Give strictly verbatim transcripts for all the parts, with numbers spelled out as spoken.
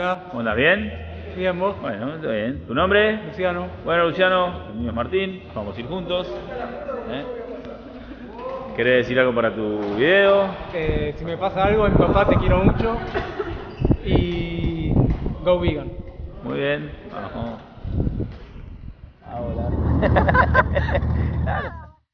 Hola. ¿Cómo andás? ¿Bien? Bien, ¿vos? Bueno, está bien. ¿Tu nombre? Luciano. Bueno, Luciano, el mío es Martín, vamos a ir juntos. ¿Eh? ¿Querés decir algo para tu video? Eh, si me pasa algo, mi papá te quiero mucho. Y go vegan. Muy bien, vamos. Ahora. Claro.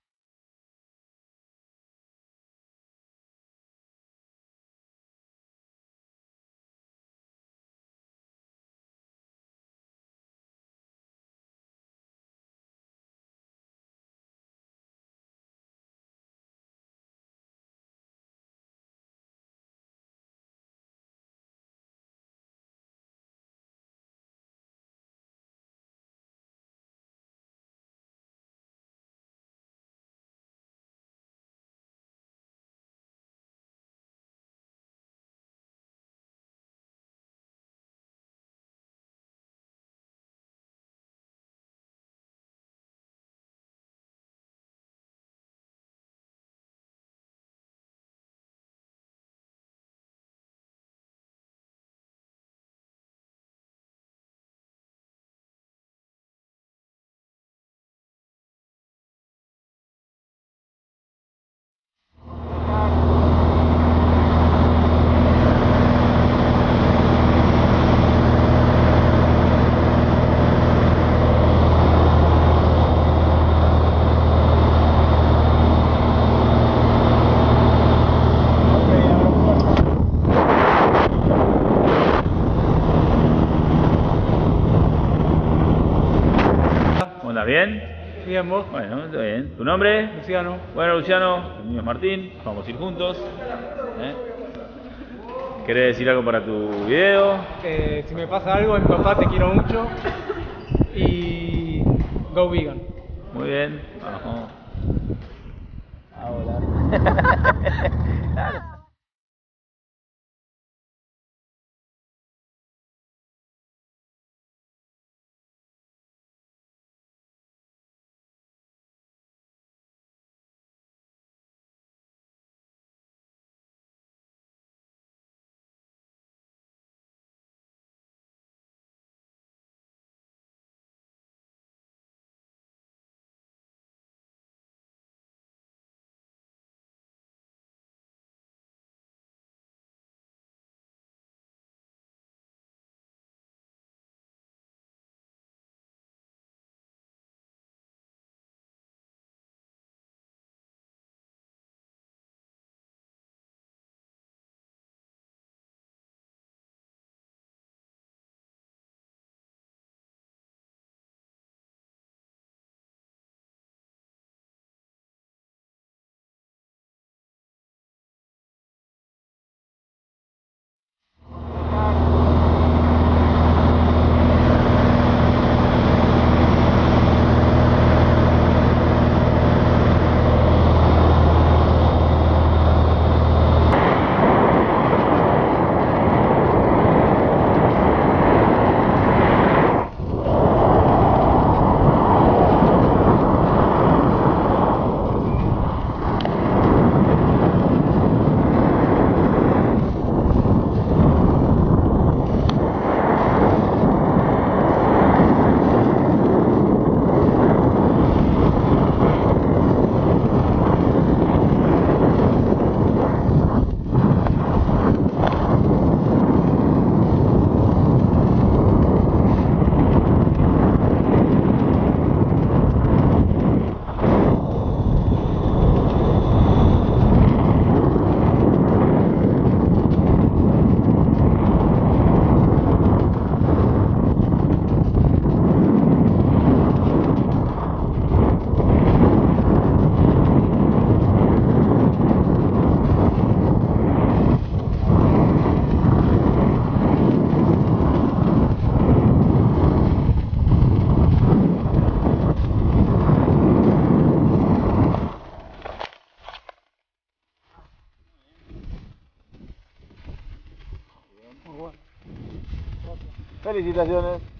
¿Cómo andás? ¿Bien? Bien, ¿vos? Bueno, está bien. ¿Tu nombre? Luciano. Bueno, Luciano, el mío es Martín, vamos a ir juntos. ¿Eh? ¿Querés decir algo para tu video? Eh, si me pasa algo, mi papá te quiero mucho. Y go vegan. Muy bien, vamos. Ahora. Claro. Muy bueno. Felicitaciones.